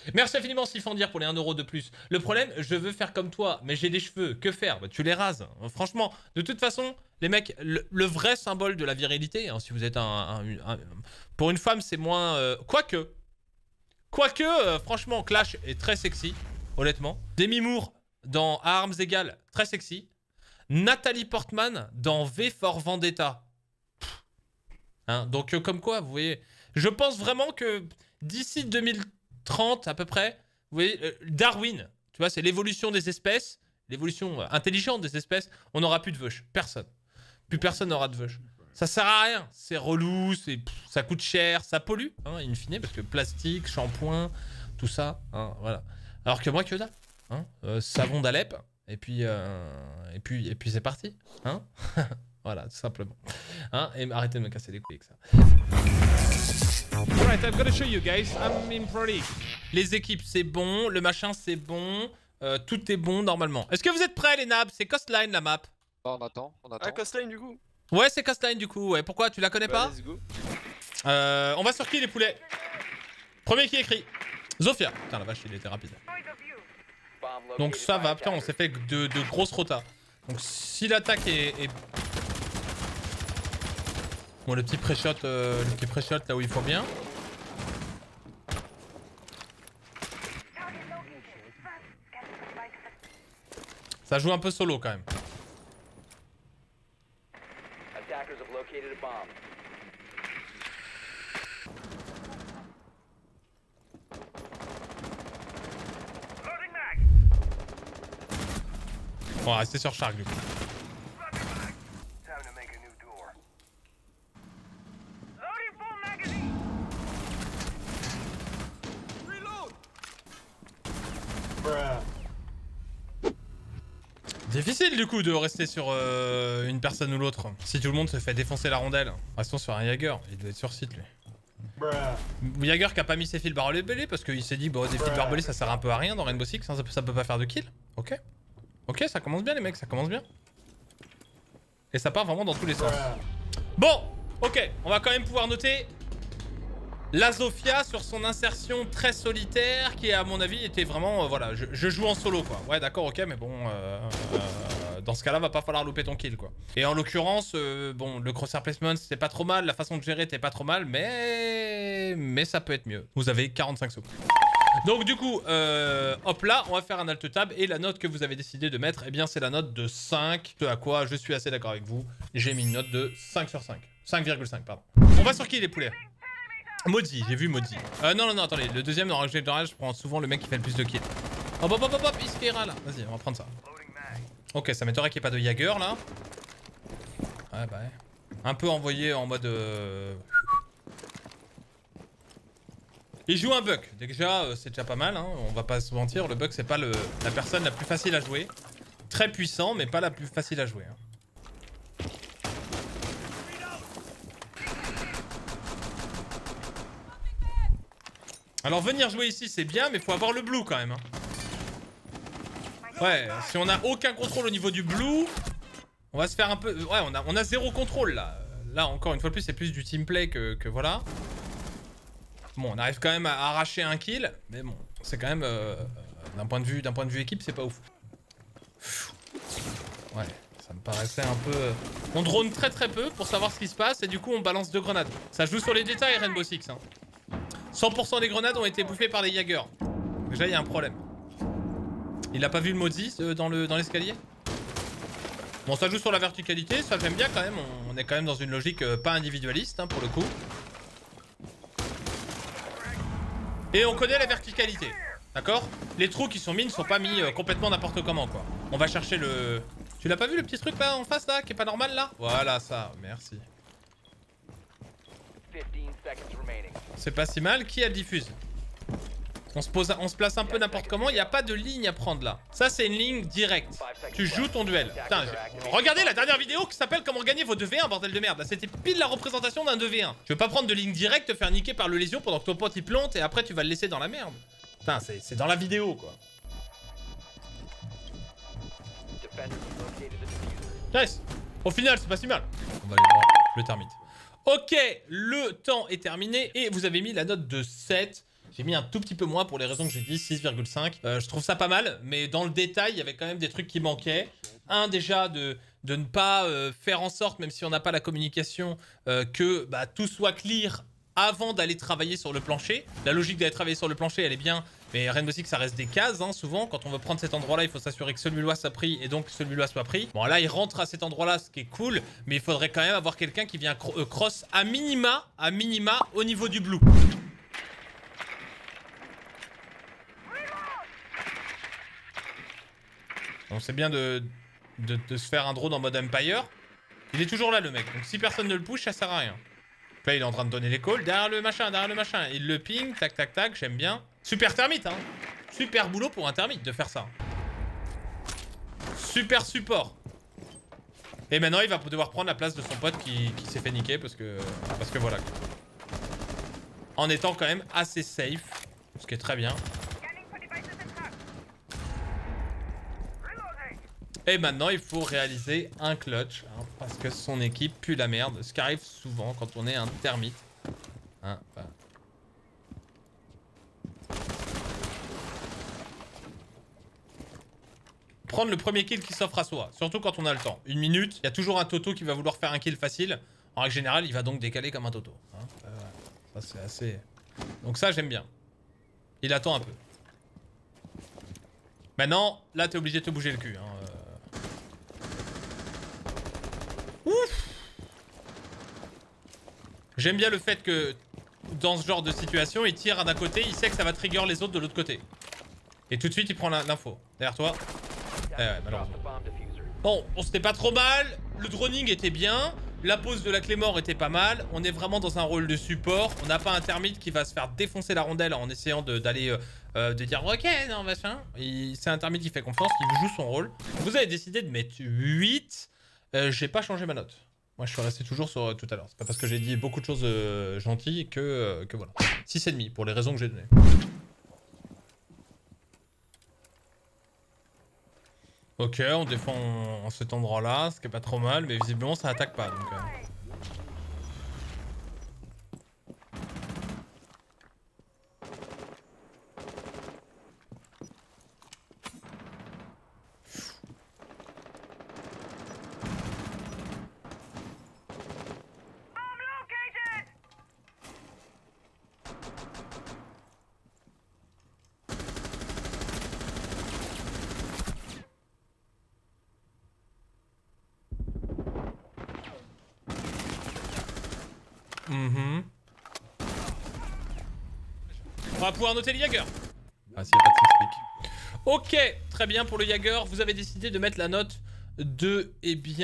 Merci infiniment Sifandir pour les 1 € de plus. Le problème, je veux faire comme toi, mais j'ai des cheveux. Que faire? Bah, tu les rases. Franchement, de toute façon, les mecs, le vrai symbole de la virilité, hein, si vous êtes pour une femme, c'est moins... Quoique, franchement, Clash est très sexy, honnêtement. Demi Moore dans À Armes Égales, très sexy. Nathalie Portman dans V for Vendetta. Hein, donc, comme quoi, vous voyez... Je pense vraiment que d'ici 2030, à peu près, vous voyez, Darwin, tu vois, c'est l'évolution des espèces, l'évolution intelligente des espèces, on n'aura plus de veuches. Personne. Plus personne n'aura de veuches. Ça sert à rien. C'est relou, ça coûte cher, ça pollue, hein, in fine, parce que plastique, shampoing, tout ça, hein, voilà. Alors que moi, que dalle, hein, savon d'Alep, et puis c'est parti, hein. Voilà, tout simplement. Hein, et arrêtez de me casser les couilles avec ça. Alright, I'm gonna show you guys. I'm in Pro League. Les équipes, c'est bon. Le machin, c'est bon. Tout est bon normalement. Est-ce que vous êtes prêts, les nabs? C'est Coastline la map. Oh, on attend. Ah, Coastline du coup. Ouais, c'est Coastline du coup. Ouais, pourquoi? Tu la connais pas? Let's go. On va sur qui les poulets? Premier qui écrit. Zofia. Putain, la vache, il était rapide. Donc ça va. Putain, on s'est fait de grosses rotas. Donc si l'attaque est... Bon, le petit pré-shot là où il faut bien. Ça joue un peu solo quand même. On va rester sur Shark du coup. Difficile du coup de rester sur une personne ou l'autre. Si tout le monde se fait défoncer la rondelle. Restons sur un Jagger, il doit être sur site lui. Jagger qui a pas mis ses fils barbelés parce qu'il s'est dit bon des fils barbelés ça sert un peu à rien dans Rainbow Six, hein, ça peut pas faire de kill. Ok. Ok, ça commence bien les mecs, ça commence bien. Et ça part vraiment dans tous les sens. Bon, ok, on va quand même pouvoir noter la Zofia sur son insertion très solitaire qui à mon avis était vraiment, voilà, je joue en solo quoi. Ouais d'accord, ok, mais bon, dans ce cas-là va pas falloir louper ton kill quoi. Et en l'occurrence, bon, le crosshair placement c'était pas trop mal, la façon de gérer était pas trop mal, mais ça peut être mieux. Vous avez 45 secondes. Donc du coup, hop là, on va faire un alt tab et la note que vous avez décidé de mettre, eh bien c'est la note de 5, ce à quoi je suis assez d'accord avec vous. J'ai mis une note de 5 sur 5. 5,5 pardon. On va sur qui les poulets? Maudit, j'ai vu Maudit. Non, attendez, le deuxième dans Rage General, je prends souvent le mec qui fait le plus de kills. Hop, Iskera là. Vas-y, on va prendre ça. Ok, ça m'étonnerait qu'il n'y ait pas de Jagger là. Ouais, bah ouais. Un peu envoyé en mode... Il joue un Buck. Déjà, c'est déjà pas mal, hein. On va pas se mentir. Le Buck, c'est pas la personne la plus facile à jouer. Très puissant, mais pas la plus facile à jouer. Hein. Alors venir jouer ici c'est bien mais faut avoir le blue quand même hein. Ouais, si on a aucun contrôle au niveau du blue, on va se faire un peu... Ouais, on a zéro contrôle là. Là encore une fois de plus c'est plus du teamplay que voilà. Bon, on arrive quand même à arracher un kill, mais bon, c'est quand même d'un point de vue équipe, c'est pas ouf. Ouais, ça me paraissait un peu... On drone très peu pour savoir ce qui se passe et du coup on balance 2 grenades. Ça joue sur les détails Rainbow Six hein. 100% des grenades ont été bouffées par les Jagger. Déjà, il y a un problème. Il a pas vu le Mozi dans l'escalier? Bon, ça joue sur la verticalité, ça j'aime bien quand même. On est quand même dans une logique pas individualiste hein, pour le coup. Et on connaît la verticalité. D'accord? Les trous qui sont mis ne sont pas mis complètement n'importe comment quoi. On va chercher le... Tu l'as pas vu le petit truc là en face là qui est pas normal là? Voilà ça, merci. C'est pas si mal. Qui a le diffuse? On se place un peu n'importe comment. Il n'y a pas de ligne à prendre là. Ça, c'est une ligne directe. Tu joues ton duel. Putain, regardez la dernière vidéo qui s'appelle Comment gagner vos 2v1, bordel de merde. Là, c'était pile la représentation d'un 2v1. Tu veux pas prendre de ligne directe, te faire niquer par le lésion pendant que ton pote il plante et après tu vas le laisser dans la merde. Putain, c'est dans la vidéo quoi. Nice. Au final, c'est pas si mal. On va aller voir le termite. Ok, le temps est terminé et vous avez mis la note de 7. J'ai mis un tout petit peu moins pour les raisons que j'ai dit, 6,5. Je trouve ça pas mal, mais dans le détail, il y avait quand même des trucs qui manquaient. Un, déjà, de ne pas faire en sorte, même si on n'a pas la communication, que tout soit clear avant d'aller travailler sur le plancher. La logique d'aller travailler sur le plancher, elle est bien, mais Rainbow Six, ça reste des cases, hein, souvent. Quand on veut prendre cet endroit-là, il faut s'assurer que celui-là soit pris et donc celui-là soit pris. Bon, là, il rentre à cet endroit-là, ce qui est cool, mais il faudrait quand même avoir quelqu'un qui vient cross à minima, au niveau du blue. Donc c'est bien de se faire un drone en mode Empire. Il est toujours là, le mec, donc si personne ne le push, ça sert à rien. Là, il est en train de donner les calls. Derrière le machin. Il le ping. Tac, tac, tac. J'aime bien. Super termite, hein. Super boulot pour un termite de faire ça. Super support. Et maintenant, il va devoir prendre la place de son pote qui s'est fait niquer parce que voilà. En étant quand même assez safe. Ce qui est très bien. Et maintenant, il faut réaliser un clutch. Hein, parce que son équipe pue la merde. Ce qui arrive souvent quand on est un termite. Hein, bah. Prendre le premier kill qui s'offre à soi. Surtout quand on a le temps. 1 minute, il y a toujours un Toto qui va vouloir faire un kill facile. En règle générale, il va donc décaler comme un Toto. Hein, ça, c'est assez... Donc ça, j'aime bien. Il attend un peu. Maintenant, là, t'es obligé de te bouger le cul. Hein. Ouf! J'aime bien le fait que dans ce genre de situation, il tire d'un côté, il sait que ça va trigger les autres de l'autre côté. Et tout de suite, il prend l'info. Derrière toi. Ouais, malheureusement. Bon, on s'était pas trop mal. Le droning était bien. La pose de la Claymore était pas mal. On est vraiment dans un rôle de support. On n'a pas un termite qui va se faire défoncer la rondelle en essayant de dire ok, non, machin. C'est un termite qui fait confiance, qui joue son rôle. Vous avez décidé de mettre 8. J'ai pas changé ma note. Moi, je suis resté toujours sur tout à l'heure. C'est pas parce que j'ai dit beaucoup de choses gentilles que voilà. 6,5 pour les raisons que j'ai données. Ok, on défend en cet endroit-là, ce qui est pas trop mal, mais visiblement ça attaque pas. Donc, On va pouvoir noter le Jagger. Ah, s'il n'y a pas de six-pick. Ok, très bien pour le Jagger. Vous avez décidé de mettre la note de,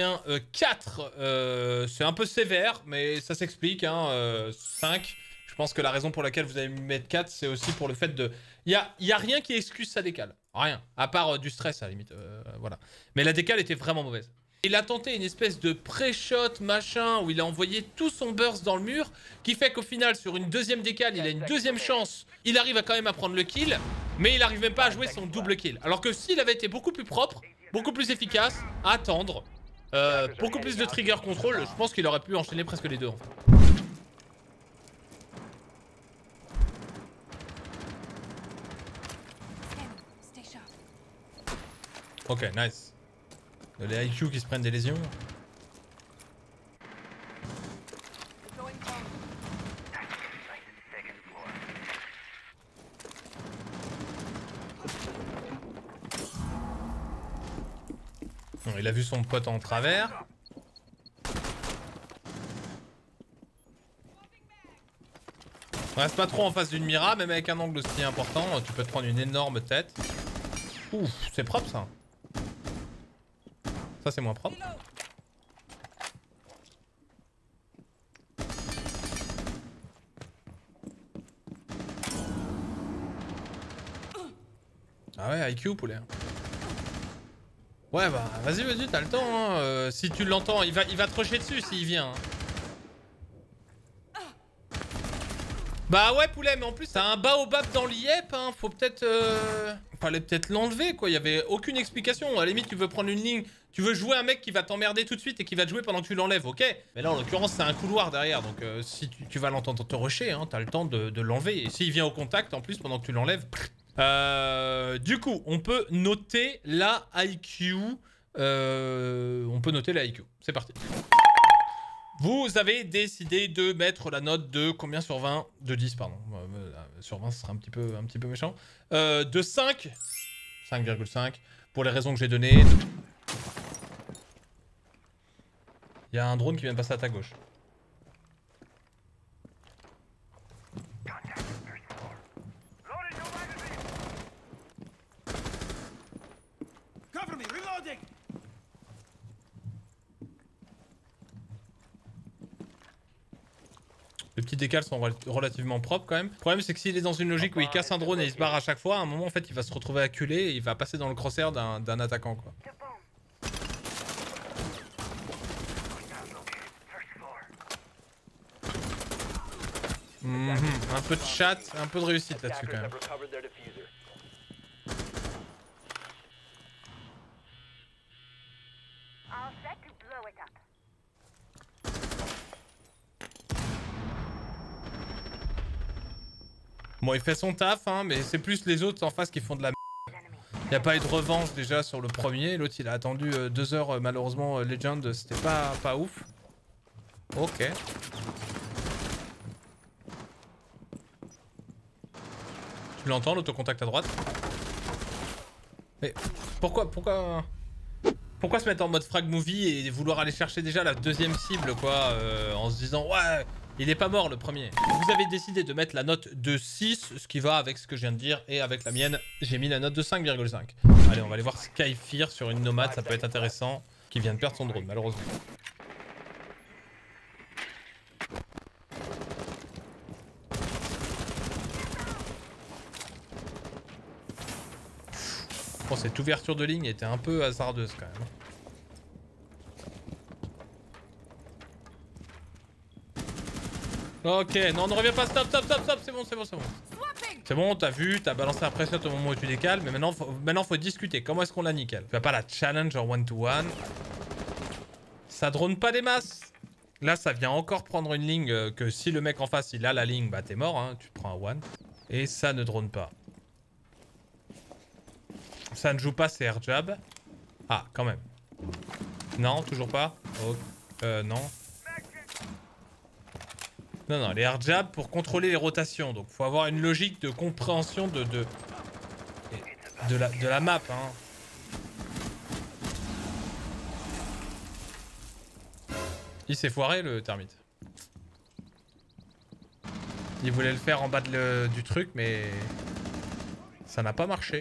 4. C'est un peu sévère, mais ça s'explique. Hein, 5. Je pense que la raison pour laquelle vous avez mis mettre 4, c'est aussi pour le fait de... Il y a rien qui excuse sa décale. Rien. À part du stress, à la limite. Voilà. Mais la décale était vraiment mauvaise. Il a tenté une espèce de pré-shot machin où il a envoyé tout son burst dans le mur qui fait qu'au final sur une deuxième décale il a une deuxième chance. Il arrive quand même à prendre le kill mais il n'arrive même pas à jouer son double kill. Alors que s'il avait été beaucoup plus propre, beaucoup plus efficace, à attendre, beaucoup plus de trigger control, je pense qu'il aurait pu enchaîner presque les deux en fait. Ok, nice. Les IQ qui se prennent des lésions. Bon, il a vu son pote en travers. On reste pas trop en face d'une Mira, même avec un angle aussi important, tu peux te prendre une énorme tête. Ouf, c'est propre ça. Ça c'est moins propre. Ah ouais, IQ poulet. Ouais bah vas-y, t'as le temps hein. Si tu l'entends, il va te rusher dessus s'il vient. Hein. Bah ouais poulet, mais en plus t'as un baobab dans l'IEP, hein. Faut peut-être... Fallait peut-être l'enlever quoi, il y avait aucune explication. À la limite tu veux prendre une ligne, tu veux jouer un mec qui va t'emmerder tout de suite et qui va te jouer pendant que tu l'enlèves, ok. Mais là en l'occurrence c'est un couloir derrière, donc si tu vas l'entendre te rusher, hein, t'as le temps de l'enlever. Et s'il vient au contact en plus pendant que tu l'enlèves... du coup on peut noter la IQ. On peut noter la IQ, c'est parti. Vous avez décidé de mettre la note de combien sur 20? De 10, pardon. Sur 20, ce sera un petit peu méchant. De 5. 5,5. Pour les raisons que j'ai données. Il y a un drone qui vient de passer à ta gauche. Les petits décals sont relativement propres quand même. Le problème c'est que s'il est dans une logique où il casse un drone et il se barre à chaque fois, à un moment en fait il va se retrouver acculé et il va passer dans le crosshair d'un attaquant quoi. Un peu de chat, un peu de réussite là-dessus quand même. Bon, il fait son taf, hein, mais c'est plus les autres en face qui font de la merde. Il n'y a pas eu de revanche déjà sur le premier. L'autre, il a attendu 2 heures, malheureusement, Legend, c'était pas ouf. Ok. Tu l'entends, l'autocontact à droite? Mais pourquoi se mettre en mode frag movie et vouloir aller chercher déjà la deuxième cible, quoi, en se disant, ouais... Il est pas mort le premier. Vous avez décidé de mettre la note de 6, ce qui va avec ce que je viens de dire, et avec la mienne, j'ai mis la note de 5,5. Allez, on va aller voir Skyfear sur une nomade, ça peut être intéressant, qui vient de perdre son drone, malheureusement. Bon, cette ouverture de ligne était un peu hasardeuse quand même. Ok, non, ne reviens pas, stop, c'est bon. C'est bon, t'as vu, t'as balancé un preset au moment où tu décales, mais maintenant faut discuter. Comment est-ce qu'on la nickel? Tu vas pas la challenge en one-to-one. Ça drone pas des masses. Là, ça vient encore prendre une ligne que si le mec en face, il a la ligne, bah t'es mort, hein, tu te prends un one. Et ça ne drone pas. Ça ne joue pas, c'est air jab. Ah, quand même. Non, toujours pas. Oh, non. Non, les air jab pour contrôler les rotations. Donc, faut avoir une logique de compréhension de la map. Hein. Il s'est foiré, le termite. Il voulait le faire en bas du truc, mais ça n'a pas marché.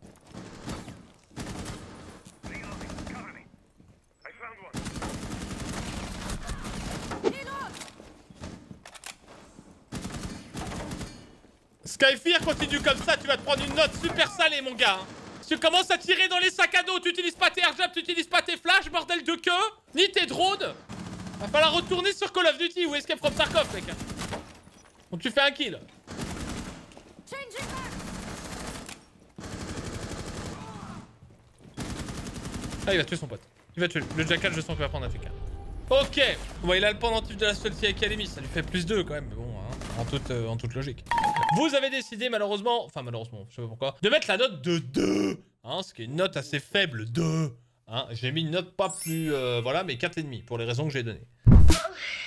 Skyfear, continue comme ça, tu vas te prendre une note super salée, mon gars. Si tu commences à tirer dans les sacs à dos, tu utilises pas tes airjabs, tu utilises pas tes flashs, bordel de queue, ni tes drones. Va falloir retourner sur Call of Duty ou Escape from Tarkov, mec. Donc tu fais un kill. Ah, il va tuer son pote. Il va tuer le jackal, je sens qu'il va prendre un FK. Ok. Bon, il a le pendentif de la Salty Academy, ça lui fait plus 2 quand même, mais bon, hein, en toute logique. Vous avez décidé malheureusement, enfin malheureusement, je sais pas pourquoi, de mettre la note de 2. Hein, ce qui est une note assez faible, 2. Hein, j'ai mis une note pas plus, voilà, mais 4,5 pour les raisons que j'ai données.